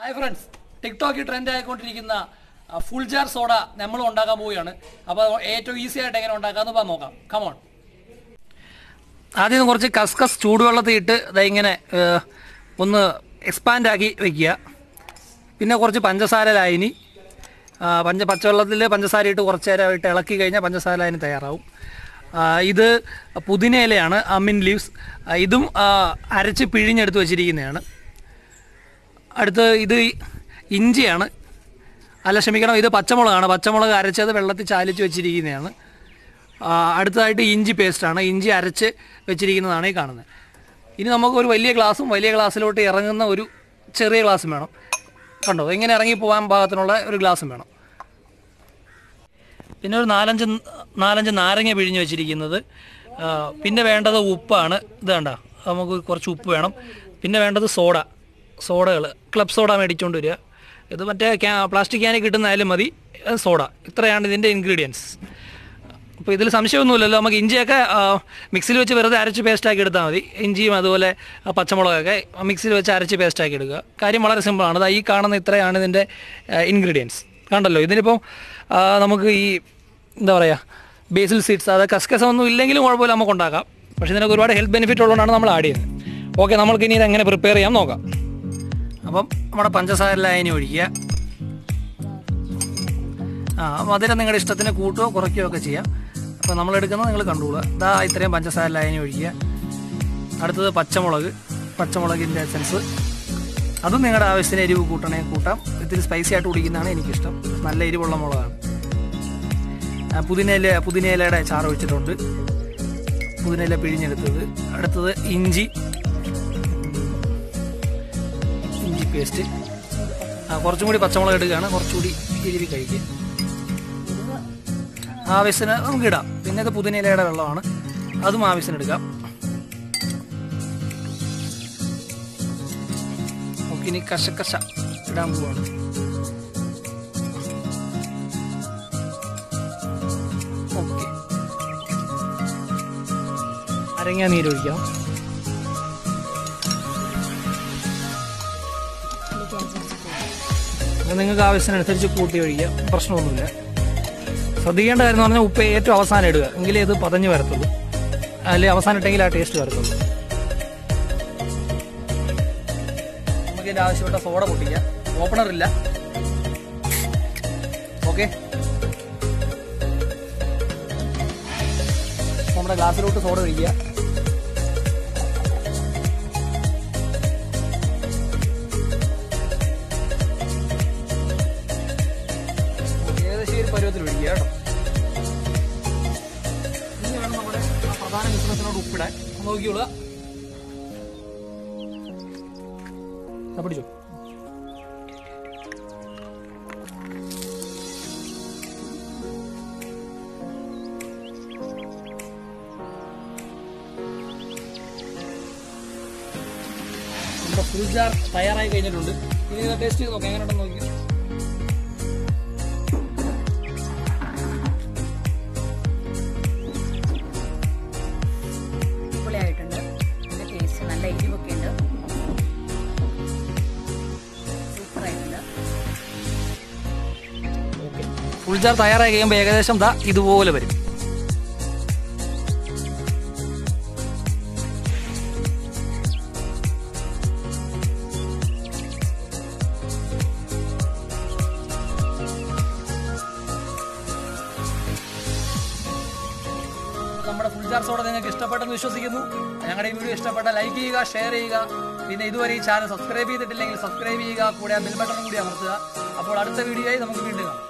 Hi friends, ടിക്ടോക്കിൽ trend ആയിക്കൊണ്ടിരിക്കുന്ന full jar soda നമ്മൾ ഉണ്ടാക്കാൻ പോവുകയാണ്. അപ്പോൾ ഏറ്റവും ഈസി ആയിട്ട് എങ്ങനെ ഉണ്ടാക്കാമെന്ന് നോക്കാം. കമോൺ. ആദ്യം കുറച്ച് കസ്കസ് ചൂടുവെള്ളത്തിൽ ഇട്ട് ഇങ്ങനെ ഒന്ന് എക്സ്പാൻഡ് ആക്കി വെക്കുക. പിന്നെ കുറച്ച് പഞ്ചസാര ലായനി, പച്ചവെള്ളത്തിൽ പഞ്ചസാര ഇട്ട് കുറച്ച് നേരം ഇട്ട് ഇളക്കി കഴിഞ്ഞാൽ പഞ്ചസാര ലായനി തയ്യാറാവും. ഇത് പുതിന ഇലയാണ്, അമിൻ ലീവ്സ്. ഇതും അരച്ച് പിഴിഞ്ഞെടുത്ത് വെച്ചിരിക്കുന്നതാണ്. അടുത്ത് ഇത് ഇഞ്ചിയാണ്, അല്ല ക്ഷമിക്കണം, ഇത് പച്ചമുളകാണ്. പച്ചമുളക് അരച്ചത് വെള്ളത്തിൽ ചാലിച്ച് വെച്ചിരിക്കുന്നതാണ്. അടുത്തതായിട്ട് ഇഞ്ചി പേസ്റ്റാണ്, ഇഞ്ചി അരച്ച് വെച്ചിരിക്കുന്നതാണ് ഈ കാണുന്നത്. ഇനി നമുക്ക് ഒരു വലിയ ഗ്ലാസും വലിയ ഗ്ലാസ്സിലോട്ട് ഇറങ്ങുന്ന ഒരു ചെറിയ ഗ്ലാസ്സും വേണം. കണ്ടോ, ഇങ്ങനെ ഇറങ്ങി പോകാൻ പാകത്തിനുള്ള ഒരു ഗ്ലാസ്സും വേണം. പിന്നെ ഒരു നാലഞ്ച് നാരങ്ങ പിഴിഞ്ഞ് വെച്ചിരിക്കുന്നത്. പിന്നെ വേണ്ടത് ഉപ്പാണ്. ഇത് കണ്ട, നമുക്ക് കുറച്ച് ഉപ്പ് വേണം. പിന്നെ വേണ്ടത് സോഡകൾ, ക്ലബ് സോഡ മേടിച്ചുകൊണ്ട് വരിക. ഇത് മറ്റേ പ്ലാസ്റ്റിക് ക്യാനിൽ കിട്ടുന്നതായാലും മതി, സോഡ. ഇത്രയാണ് ഇതിൻ്റെ ഇൻഗ്രീഡിയൻസ്. അപ്പോൾ ഇതിൽ സംശയമൊന്നുമില്ലല്ലോ. നമുക്ക് ഇഞ്ചിയൊക്കെ മിക്സിയിൽ വെച്ച് വെറുതെ അരച്ച് പേസ്റ്റാക്കി എടുത്താൽ മതി. ഇഞ്ചിയും അതുപോലെ പച്ചമുളകൊക്കെ മിക്സിയിൽ വെച്ച് അരച്ച് പേസ്റ്റാക്കി എടുക്കുക. കാര്യം വളരെ സിമ്പിളാണ്. അത് ഈ കാണുന്ന ഇത്രയാണ് ഇതിൻ്റെ ഇൻഗ്രീഡിയൻസ്. കണ്ടല്ലോ, ഇതിനിപ്പോൾ നമുക്ക് ഈ എന്താ പറയുക, ബേസിൽ സീഡ്സ്, അത് കസ്കസൊന്നും ഇല്ലെങ്കിലും കുഴപ്പമില്ല, നമുക്ക് ഉണ്ടാക്കാം. പക്ഷേ ഇതിനൊക്കെ ഒരുപാട് ഹെൽത്ത് ബെനിഫിറ്റ് ഉള്ളതുകൊണ്ടാണ് നമ്മൾ ആഡ് ചെയ്യുന്നത്. ഓക്കെ, നമ്മൾക്കിനി ഇതെങ്ങനെ പ്രിപ്പയർ ചെയ്യാൻ നോക്കാം. അപ്പം നമ്മുടെ പഞ്ചസാര ലായനി ഒഴിക്കുക. മധുരം നിങ്ങളുടെ ഇഷ്ടത്തിന് കൂട്ടുകയോ കുറയ്ക്കുകയോ ഒക്കെ ചെയ്യാം. അപ്പോൾ നമ്മളെടുക്കുന്നത് നിങ്ങൾ കണ്ടുകൊള്ളുക. ഇതാ ഇത്രയും പഞ്ചസാര ലായനി ഒഴിക്കുക. അടുത്തത് പച്ചമുളകിൻ്റെ എസൻസ്. അതും നിങ്ങളുടെ ആവശ്യത്തിന് എരിവ് കൂട്ടാം. ഇത്തിരി സ്പൈസി ആയിട്ട് കുടിക്കുന്നതാണ് എനിക്കിഷ്ടം. നല്ല എരിവുള്ള മുളകാണ്. പുതിനയിലയുടെ ചാറ് ഒഴിച്ചിട്ടുണ്ട്, പുതിനയില പിഴിഞ്ഞെടുത്തത്. അടുത്തത് ഇഞ്ചി പേസ്റ്റ്. കുറച്ചും കൂടി പച്ചമുളക് ഇടുകയാണ്, കുറച്ചുകൂടി എരിവി കഴിക്കുക. ആവശ്യത്തിന് നമുക്ക് ഇടാം. പിന്നെ ഇത് പുതിനയിലയുടെ വെള്ളമാണ്, അതും ആവശ്യത്തിന് എടുക്കാം. നമുക്ക് ഇനി കശക്കശ ഇടാൻ പോവാണ്. ഓക്കെ, അരങ്ങ നീരൊഴിക്കാം. നിങ്ങൾക്ക് ആവശ്യത്തിനനുസരിച്ച് കൂട്ടി ഒഴിക്കാം, പ്രശ്നമൊന്നുമില്ല. ശ്രദ്ധിക്കേണ്ട കാര്യം എന്ന് പറഞ്ഞാൽ ഉപ്പ് ഏറ്റവും അവസാനം ഇടുക, എങ്കിലേ ഇത് പതഞ്ഞ് വരത്തുള്ളൂ. അല്ലെങ്കിൽ അവസാനം ഇട്ടെങ്കിൽ ആ ടേസ്റ്റ് വരത്തുള്ളൂ. നമുക്ക് ഇതിൻ്റെ ആവശ്യപ്പെട്ട സോഡ പൊട്ടിക്കാം. ഓപ്പണറില്ല. ഓക്കെ, നമ്മുടെ ഗ്ലാസ്സിലോട്ട് സോഡ ഒഴിക്കുക. പരുവത്തിൽ ഒഴിക്കുക കേട്ടോ. ഇനി വേണം നമ്മുടെ പ്രധാന മിശ്രണത്തിനോട് ഉപ്പിടാൻ. നോക്കിയോളുക, പിടിച്ചു. നമ്മുടെ ഫുൾ ജാർ തയ്യാറായി കഴിഞ്ഞിട്ടുണ്ട്. ഇനി ഇത് ടേസ്റ്റ് ചെയ്ത് നോക്കാം, എങ്ങനെയുണ്ടെന്ന് നോക്കി. ഫുൾ ജാർ തയ്യാറായി കഴിയുമ്പോൾ ഏകദേശം ഇതുപോലെ വരും. നമ്മുടെ ഫുൾ ജാർ സോഡ നിങ്ങൾക്ക് ഇഷ്ടപ്പെട്ടെന്ന് വിശ്വസിക്കുന്നു. ഞങ്ങളുടെ ഈ വീഡിയോ ഇഷ്ടപ്പെട്ട ലൈക്ക് ചെയ്യുക, ഷെയർ ചെയ്യുക. പിന്നെ ഇതുവരെ ഈ ചാനൽ സബ്സ്ക്രൈബ് ചെയ്തിട്ടില്ലെങ്കിൽ സബ്സ്ക്രൈബ് ചെയ്യുക. കൂടെ ആ ബെൽ ബട്ടൺ കൂടി അമർത്തുക. അപ്പോൾ അടുത്ത വീഡിയോയിൽ നമുക്ക് വീണ്ടും കാണാം.